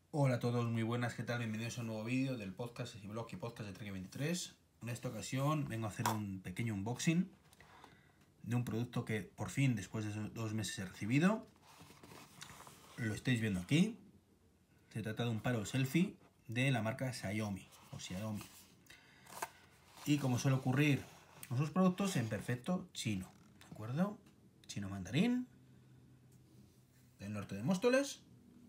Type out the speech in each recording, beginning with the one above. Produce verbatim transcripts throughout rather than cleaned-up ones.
Hola a todos, muy buenas, ¿qué tal? Bienvenidos a un nuevo vídeo del podcast y blog y podcast de Trek veintitrés. En esta ocasión vengo a hacer un pequeño unboxing de un producto que por fin, después de dos meses, he recibido. Lo estáis viendo aquí. Se trata de un paro selfie de la marca Xiaomi o Xiaomi. Y como suele ocurrir con sus productos, en perfecto chino, ¿de acuerdo? Chino mandarín, del norte de Móstoles.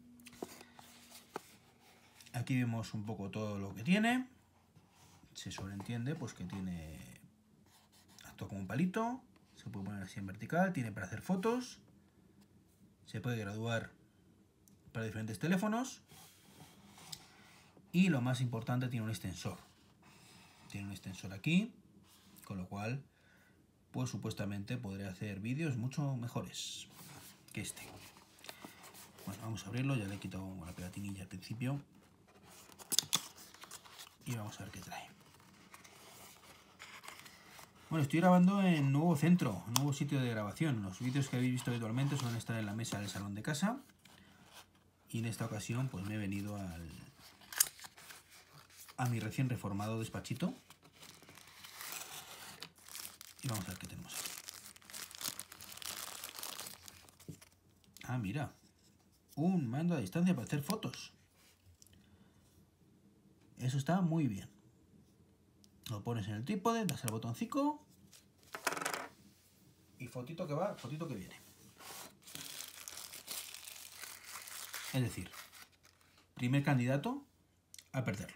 Aquí vemos un poco todo lo que tiene. Se sobreentiende pues que tiene, actúa como un palito, se puede poner así en vertical, tiene para hacer fotos, se puede graduar para diferentes teléfonos y lo más importante, tiene un extensor. Tiene un extensor aquí, con lo cual pues supuestamente podré hacer vídeos mucho mejores que este. Bueno, vamos a abrirlo, ya le he quitado la pegatinilla al principio y vamos a ver qué trae. Bueno, estoy grabando en nuevo centro, nuevo sitio de grabación. Los vídeos que habéis visto habitualmente suelen estar en la mesa del salón de casa. Y en esta ocasión pues me he venido al, a mi recién reformado despachito. Y vamos a ver qué tenemos aquí. Ah, mira. Un mando a distancia para hacer fotos. Eso está muy bien. Lo pones en el trípode, das al botoncito y fotito que va, fotito que viene. Es decir, primer candidato a perderlo.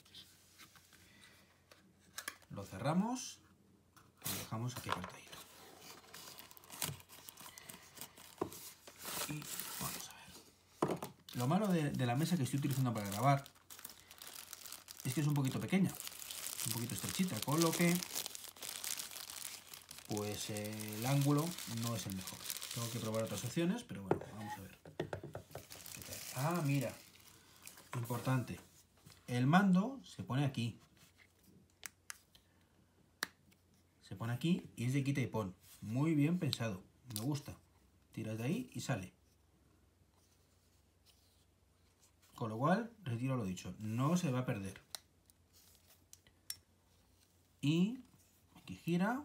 Lo cerramos y lo dejamos aquí apartadito. Y vamos a ver. Lo malo de, de la mesa que estoy utilizando para grabar es que es un poquito pequeña, un poquito estrechita, con lo que pues eh, el ángulo no es el mejor. Tengo que probar otras opciones, pero bueno, vamos a ver. Ah, mira, importante. El mando se pone aquí. Se pone aquí y es de quita y pon. Muy bien pensado, me gusta. Tiras de ahí y sale. Con lo cual, retiro lo dicho, no se va a perder. Y aquí gira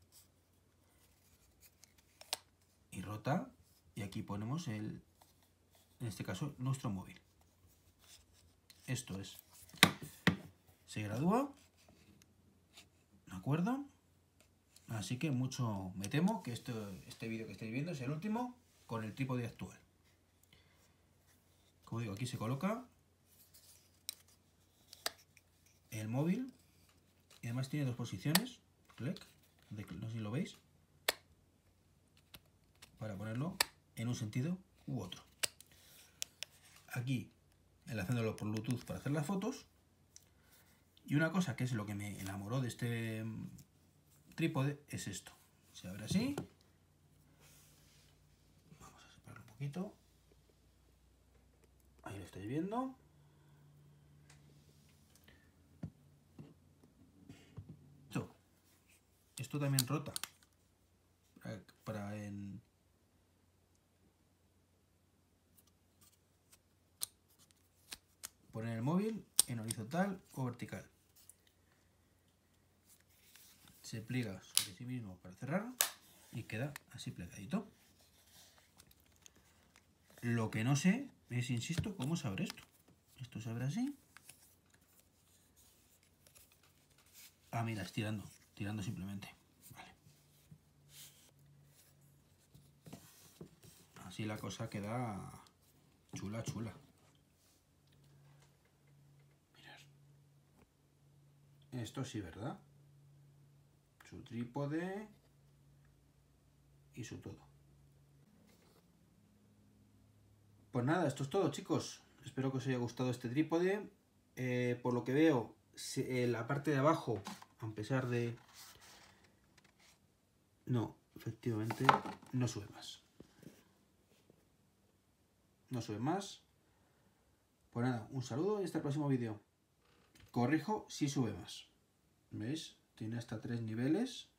y rota, y aquí ponemos el, en este caso, nuestro móvil. Esto es, se gradúa, ¿de acuerdo? Así que mucho me temo que esto, este vídeo que estáis viendo es el último con el trípode actual. Como digo, aquí se coloca el móvil y además tiene dos posiciones, no sé si lo veis, para ponerlo en un sentido u otro. Aquí enlazándolo por Bluetooth para hacer las fotos. Y una cosa que es lo que me enamoró de este trípode es esto. Se abre así. Vamos a separarlo un poquito. Ahí lo estáis viendo. Esto, esto también rota. Para, para en, poner el móvil en horizontal o vertical. Se pliega sobre sí mismo para cerrar y queda así plegadito. Lo que no sé es, insisto, cómo se abre esto. Esto se abre así. Ah, mira, es tirando, tirando simplemente. Vale. Así la cosa queda chula, chula. Mirad. Esto sí, ¿verdad? Su trípode y su todo. Pues nada, esto es todo, chicos. Espero que os haya gustado este trípode. Eh, por lo que veo, eh, la parte de abajo, a pesar de... No, efectivamente, no sube más. No sube más. Pues nada, un saludo y hasta el próximo vídeo. Corrijo, sí sube más. ¿Veis? Tiene hasta tres niveles.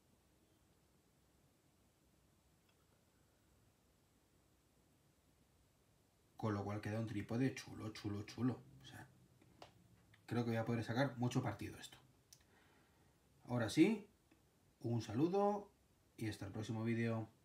con lo cual queda un trípode chulo, chulo, chulo. O sea, creo que voy a poder sacar mucho partido a esto. Ahora sí, un saludo y hasta el próximo vídeo.